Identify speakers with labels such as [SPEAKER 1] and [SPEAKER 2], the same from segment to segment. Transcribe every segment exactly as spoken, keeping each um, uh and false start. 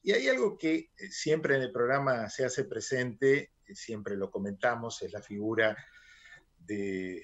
[SPEAKER 1] Y hay algo que siempre en el programa se hace presente, siempre lo comentamos, es la figura de,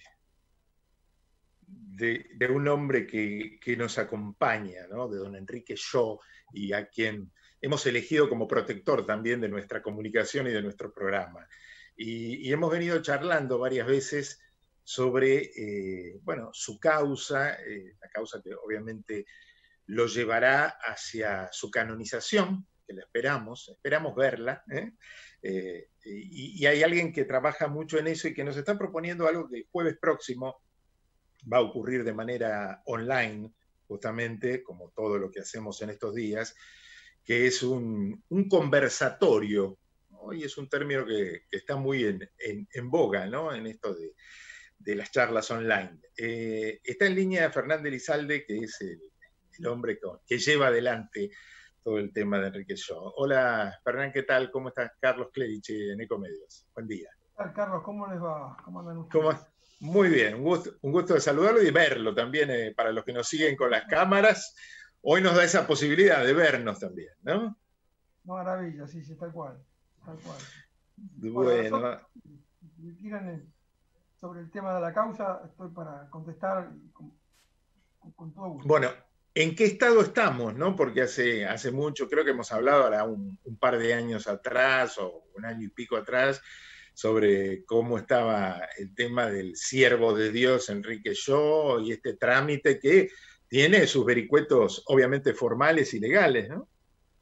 [SPEAKER 1] de, de un hombre que, que nos acompaña, ¿no? De don Enrique Shaw, y a quien hemos elegido como protector también de nuestra comunicación y de nuestro programa. Y, y hemos venido charlando varias veces sobre, eh, bueno, su causa, eh, la causa que obviamente lo llevará hacia su canonización, que la esperamos, esperamos verla, ¿eh? Eh, y, y hay alguien que trabaja mucho en eso y que nos está proponiendo algo que el jueves próximo va a ocurrir de manera online, justamente, como todo lo que hacemos en estos días, que es un, un conversatorio, ¿no? Y es un término que, que está muy en, en, en boga, ¿no? En esto de, de las charlas online. Eh, está en línea Fernández Elizalde, que es el, el hombre con, que lleva adelante todo el tema de Enrique Shaw. Hola, Fernán, ¿qué tal? ¿Cómo estás? Carlos Clerici en Ecomedios. Buen día.
[SPEAKER 2] ¿Qué tal, Carlos? ¿Cómo les va? ¿Cómo andan ustedes?
[SPEAKER 1] ¿Cómo? Muy bien, un gusto, un gusto de saludarlo y verlo también, eh, para los que nos siguen con las cámaras. Hoy nos da esa posibilidad de vernos también, ¿no?
[SPEAKER 2] Maravilla, sí, sí, tal cual. Tal cual.
[SPEAKER 1] Bueno.
[SPEAKER 2] Bueno, si quieran sobre el tema de la causa, estoy para contestar con, con, con todo gusto.
[SPEAKER 1] Bueno, ¿en qué estado estamos, no? Porque hace, hace mucho, creo que hemos hablado ahora un, un par de años atrás o un año y pico atrás, sobre cómo estaba el tema del siervo de Dios Enrique Shaw y este trámite que tiene sus vericuetos obviamente formales y legales, ¿no?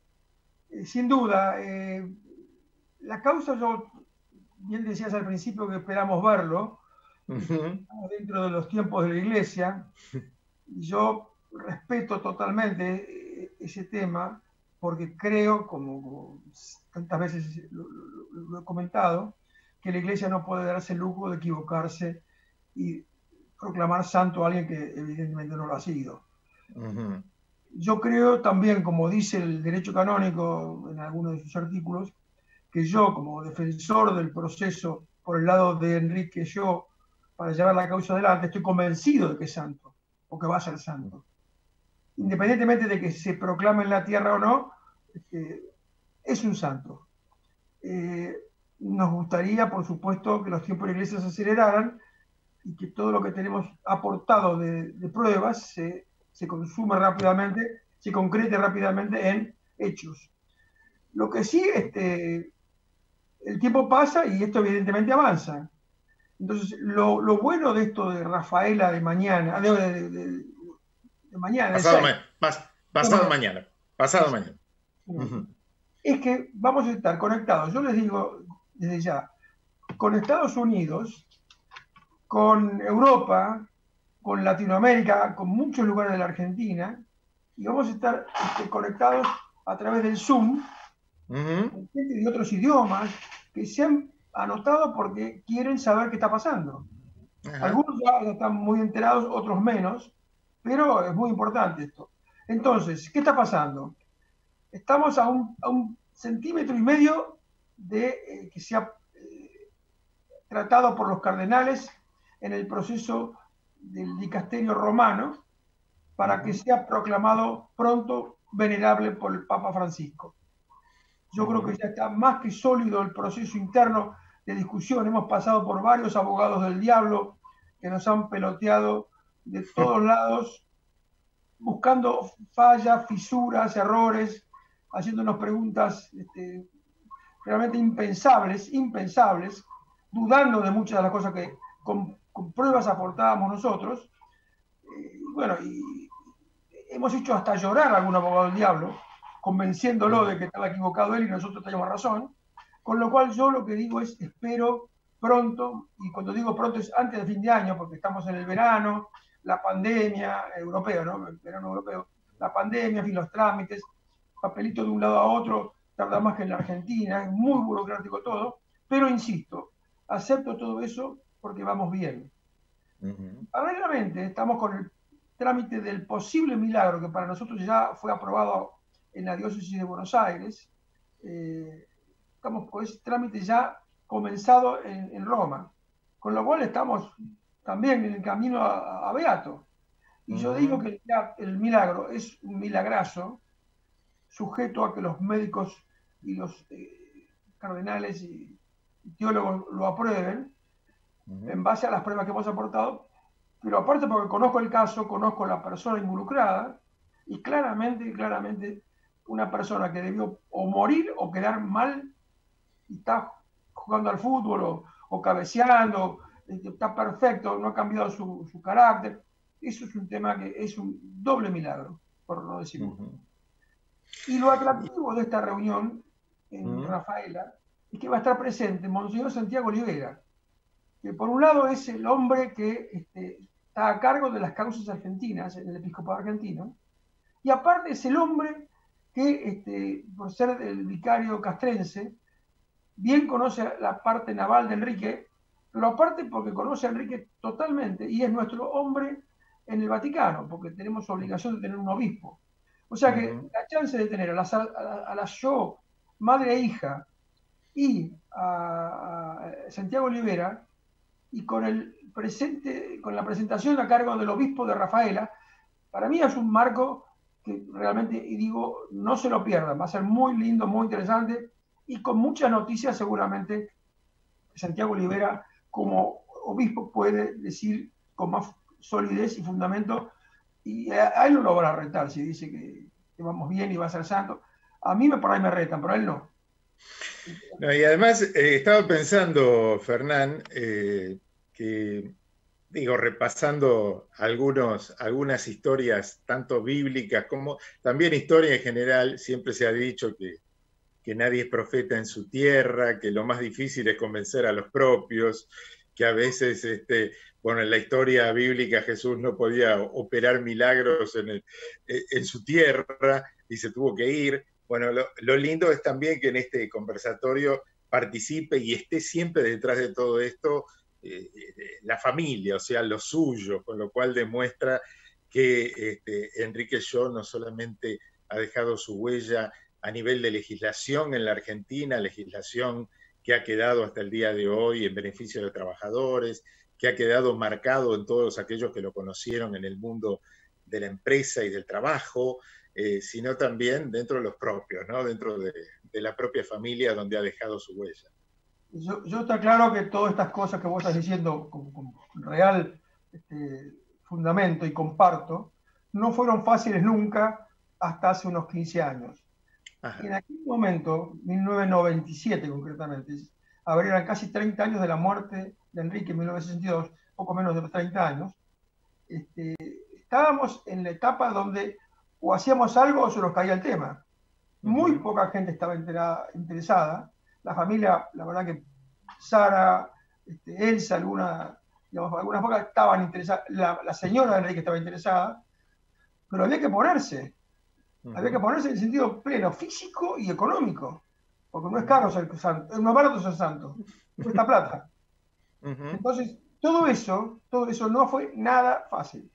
[SPEAKER 2] Eh, sin duda, eh, la causa, yo bien decías al principio que esperamos verlo, uh-huh. Dentro de los tiempos de la Iglesia, y yo respeto totalmente ese tema, porque creo, como, como tantas veces lo, lo, lo he comentado, que la Iglesia no puede darse el lujo de equivocarse y proclamar santo a alguien que evidentemente no lo ha sido. Uh-huh. Yo creo también, como dice el derecho canónico en algunos de sus artículos, que yo, como defensor del proceso por el lado de Enrique Shaw para llevar la causa adelante, estoy convencido de que es santo, o que va a ser santo. Independientemente de que se proclame en la tierra o no, este, es un santo. Eh, nos gustaría, por supuesto, que los tiempos de la Iglesia se aceleraran y que todo lo que tenemos aportado de, de pruebas se, se consuma rápidamente, se concrete rápidamente en hechos. Lo que sí, este, el tiempo pasa y esto evidentemente avanza. Entonces, lo, lo bueno de esto de Rafaela de mañana, de, de, de, de mañana,
[SPEAKER 1] pasado, ma pas, pasado bueno, mañana, pasado es, mañana,
[SPEAKER 2] uh-huh. es que vamos a estar conectados. Yo les digo desde ya, con Estados Unidos, con Europa, con Latinoamérica, con muchos lugares de la Argentina, y vamos a estar este, conectados a través del Zoom, uh-huh. con gente de otros idiomas que se han anotado porque quieren saber qué está pasando. Uh-huh. Algunos ya están muy enterados, otros menos, pero es muy importante esto. Entonces, ¿qué está pasando? Estamos a un, a un centímetro y medio de eh, que sea eh, tratado por los cardenales en el proceso del dicasterio romano para que sea proclamado pronto venerable por el Papa Francisco. Yo creo que ya está más que sólido el proceso interno de discusión. Hemos pasado por varios abogados del diablo que nos han peloteado de todos lados, buscando fallas, fisuras, errores, haciéndonos preguntas este, realmente impensables, impensables, dudando de muchas de las cosas que con, con pruebas aportábamos nosotros. Eh, bueno, y hemos hecho hasta llorar a algún abogado del diablo, convenciéndolo de que estaba equivocado él y nosotros teníamos razón, con lo cual yo lo que digo es, espero pronto, y cuando digo pronto es antes de fin de año, porque estamos en el verano, la pandemia europeo, ¿no? El verano europeo, la pandemia, en fin, los trámites, papelito de un lado a otro, tarda más que en la Argentina, es muy burocrático todo, pero insisto, acepto todo eso porque vamos bien. Uh-huh. Paralelamente, estamos con el trámite del posible milagro que para nosotros ya fue aprobado en la diócesis de Buenos Aires. Eh, estamos con ese trámite ya comenzado en, en Roma, con lo cual estamos también en el camino a, a Beato. Y uh-huh. yo digo que ya el milagro es un milagrazo, sujeto a que los médicos y los eh, cardenales y, y teólogos lo aprueben, uh-huh, en base a las pruebas que hemos aportado, pero aparte porque conozco el caso, conozco la persona involucrada, y claramente, claramente, una persona que debió o morir o quedar mal, y está jugando al fútbol o, o cabeceando, está perfecto, no ha cambiado su, su carácter. Eso es un tema que es un doble milagro, por no decir uno. Uh-huh. Y lo atractivo de esta reunión en uh-huh. Rafaela es que va a estar presente Monseñor Santiago Olivera, que por un lado es el hombre que este, está a cargo de las causas argentinas en el episcopado argentino, y aparte es el hombre que, este, por ser el vicario castrense, bien conoce la parte naval de Enrique, pero aparte porque conoce a Enrique totalmente, y es nuestro hombre en el Vaticano, porque tenemos obligación de tener un obispo. O sea que uh-huh. la chance de tener a las a la, a la yo, madre e hija, y a, a Santiago Olivera, y con el presente, con la presentación a cargo del obispo de Rafaela, para mí es un marco que realmente, y digo, no se lo pierdan, va a ser muy lindo, muy interesante, y con muchas noticias seguramente Santiago Olivera como obispo puede decir con más solidez y fundamento, y a, a él no lo van a retar si dice que, que vamos bien y va a ser santo. A mí me, por ahí me retan, pero a él no.
[SPEAKER 1] No, y además eh, estaba pensando, Fernán, eh, que, digo, repasando algunos, algunas historias, tanto bíblicas como también historia en general, siempre se ha dicho que, que nadie es profeta en su tierra, que lo más difícil es convencer a los propios, que a veces, este, bueno, en la historia bíblica Jesús no podía operar milagros en, el, en su tierra y se tuvo que ir. Bueno, lo, lo lindo es también que en este conversatorio participe y esté siempre detrás de todo esto eh, la familia, o sea, lo suyo, con lo cual demuestra que este, Enrique Schott no solamente ha dejado su huella a nivel de legislación en la Argentina, legislación que ha quedado hasta el día de hoy en beneficio de trabajadores, que ha quedado marcado en todos aquellos que lo conocieron en el mundo de la empresa y del trabajo, eh, sino también dentro de los propios, ¿no? Dentro de, de la propia familia donde ha dejado su huella.
[SPEAKER 2] Yo, yo está claro que todas estas cosas que vos estás diciendo con, con real este, fundamento y comparto, no fueron fáciles nunca hasta hace unos quince años. Ajá. En aquel momento, mil novecientos noventa y siete concretamente, habrían casi treinta años de la muerte de Enrique en mil novecientos sesenta y dos, poco menos de los treinta años, este, estábamos en la etapa donde o hacíamos algo o se nos caía el tema. Muy uh-huh. poca gente estaba enterada, interesada. La familia, la verdad que Sara, este, Elsa, alguna, digamos, algunas pocas estaban interesadas, la, la señora de Enrique estaba interesada, pero había que ponerse. Uh-huh. Había que ponerse en el sentido pleno, físico y económico, porque no es caro ser santo, no es barato ser santo, cuesta plata. Uh-huh. Entonces, todo eso, todo eso no fue nada fácil.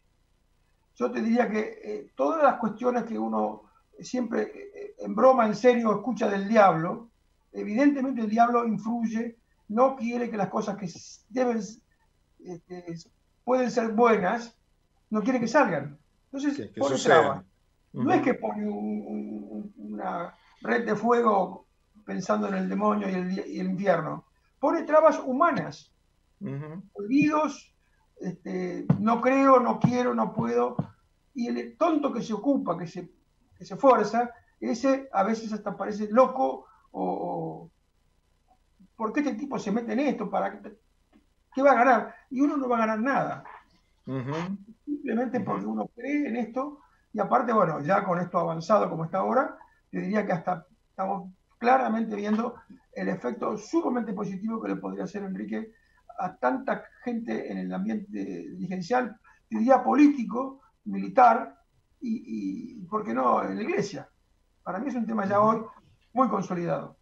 [SPEAKER 2] Yo te diría que eh, todas las cuestiones que uno siempre eh, en broma, en serio, escucha del diablo, evidentemente el diablo influye, no quiere que las cosas que deben, este, pueden ser buenas, no quiere que salgan. Entonces, sí, pone trabas. Uh-huh. No es que pone un, un, una red de fuego pensando en el demonio y el, y el infierno. Pone trabas humanas. Uh-huh. Olvidos, este, no creo, no quiero, no puedo. Y el tonto que se ocupa, que se, que se esfuerza, ese a veces hasta parece loco o, o ¿por qué este tipo se mete en esto? ¿Para qué, qué va a ganar? Y uno no va a ganar nada. Uh-huh. Simplemente uh-huh. porque uno cree en esto. Y aparte, bueno, ya con esto avanzado como está ahora, te diría que hasta estamos claramente viendo el efecto sumamente positivo que le podría hacer Enrique a tanta gente en el ambiente dirigencial, te diría político, militar y, y, ¿por qué no?, en la iglesia. Para mí es un tema ya hoy muy consolidado.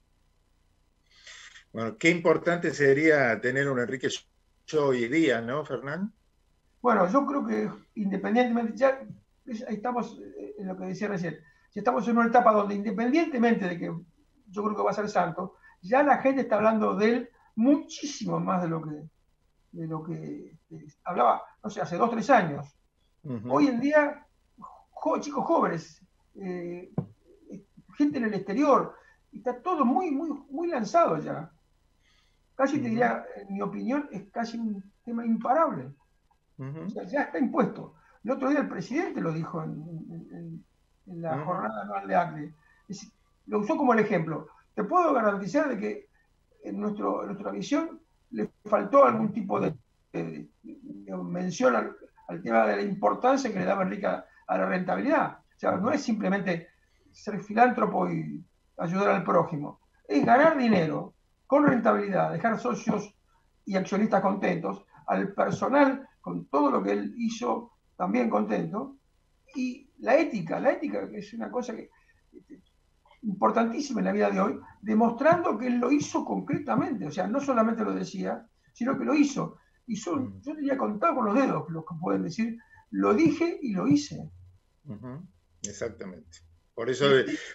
[SPEAKER 1] Bueno, qué importante sería tener un Enrique Schott hoy día, ¿no, Fernán?
[SPEAKER 2] Bueno, yo creo que independientemente, ya estamos en lo que decía recién, si estamos en una etapa donde independientemente de que yo creo que va a ser santo, ya la gente está hablando de él muchísimo más de lo que, de lo que eh, hablaba, no sé, hace dos, tres años. Uh-huh. Hoy en día, jo, chicos jóvenes, eh, gente en el exterior. Está todo muy, muy, muy lanzado ya. Casi te diría, en mi opinión, es casi un tema imparable. Uh-huh. O sea, ya está impuesto. El otro día el presidente lo dijo en, en, en la uh-huh. jornada anual de ACLE. Es, lo usó como el ejemplo. Te puedo garantizar de que en, nuestro, en nuestra visión le faltó algún tipo de, de, de mención al, al tema de la importancia que le daba Enrique a, a la rentabilidad. O sea, no es simplemente ser filántropo y ayudar al prójimo. Es ganar dinero con rentabilidad, dejar socios y accionistas contentos, al personal con todo lo que él hizo también contento, y la ética, la ética que es una cosa que, que, importantísima en la vida de hoy, demostrando que él lo hizo concretamente, o sea, no solamente lo decía, sino que lo hizo. Y son, yo diría contar con los dedos los que pueden decir, lo dije y lo hice.
[SPEAKER 1] Uh-huh. Exactamente. Por eso...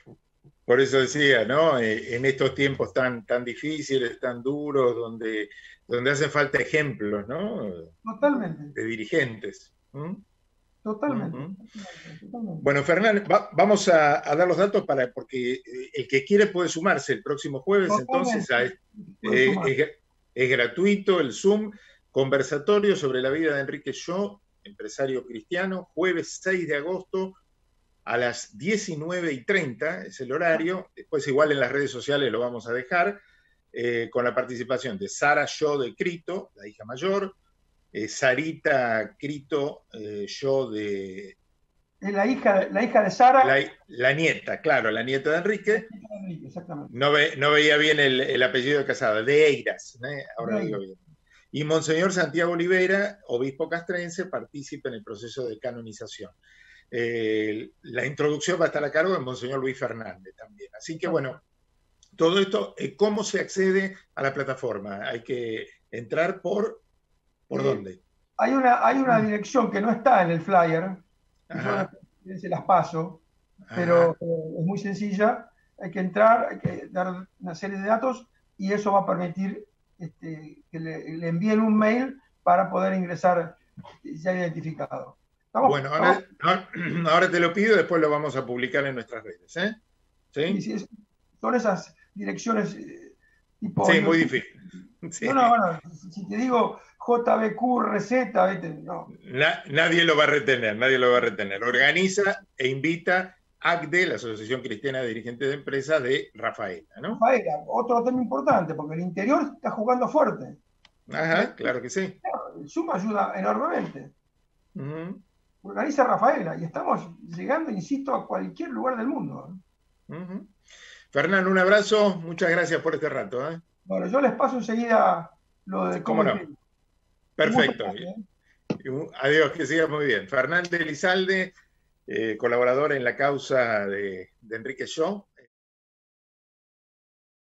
[SPEAKER 1] Por eso decía, ¿no? En estos tiempos tan, tan difíciles, tan duros, donde, donde hacen falta ejemplos, ¿no?
[SPEAKER 2] Totalmente.
[SPEAKER 1] De dirigentes. ¿Mm?
[SPEAKER 2] Totalmente,
[SPEAKER 1] uh-huh.
[SPEAKER 2] totalmente, totalmente.
[SPEAKER 1] Bueno, Fernán, va, vamos a, a dar los datos para, porque el que quiere puede sumarse el próximo jueves, totalmente. Entonces a, eh, es, es gratuito el Zoom, conversatorio sobre la vida de Enrique Shaw, empresario cristiano, jueves seis de agosto, a las diecinueve y treinta es el horario, después igual en las redes sociales lo vamos a dejar, eh, con la participación de Sara Shaw de Crito, la hija mayor, eh, Sarita Crito eh, Shaw de...
[SPEAKER 2] La hija, la hija de Sara.
[SPEAKER 1] La, la nieta, claro, la nieta de Enrique.
[SPEAKER 2] Enrique exactamente.
[SPEAKER 1] No, ve, no veía bien el, el apellido de casada, de Eiras, ¿eh? Ahora lo digo bien. Y Monseñor Santiago Olivera, obispo castrense, participa en el proceso de canonización. Eh, la introducción va a estar a cargo de Monseñor Luis Fernández también. Así que bueno, todo esto, eh, ¿cómo se accede a la plataforma? Hay que entrar por... ¿Por eh, dónde?
[SPEAKER 2] Hay una, hay una dirección que no está en el flyer, yo se las paso, Ajá. pero eh, es muy sencilla. Hay que entrar, hay que dar una serie de datos y eso va a permitir este, que le, le envíen un mail para poder ingresar ya identificado.
[SPEAKER 1] ¿Estamos? Bueno, ahora, ahora te lo pido, después lo vamos a publicar en nuestras redes. ¿eh? ¿Sí?
[SPEAKER 2] Sí, sí, es, son esas direcciones eh, tipo...
[SPEAKER 1] Sí, muy difícil. Sí.
[SPEAKER 2] No, no, bueno, si te digo J B Q receta, ¿viste? No.
[SPEAKER 1] Na, nadie lo va a retener, nadie lo va a retener. Organiza e invita A C D E, la Asociación Cristiana de Dirigentes de Empresas de Rafaela, ¿no?
[SPEAKER 2] Rafaela, otro tema importante, porque el interior está jugando fuerte.
[SPEAKER 1] Ajá, claro que sí.
[SPEAKER 2] El Zoom ayuda enormemente. Uh-huh. Organiza Rafaela y estamos llegando, insisto, a cualquier lugar del mundo.
[SPEAKER 1] Uh-huh. Fernando, un abrazo, muchas gracias por este rato. ¿eh?
[SPEAKER 2] Bueno, yo les paso enseguida lo de
[SPEAKER 1] cómo no. Perfecto. ¿eh? Adiós, que siga muy bien. Fernández Elizalde, eh, colaborador en la causa de, de Enrique Shaw.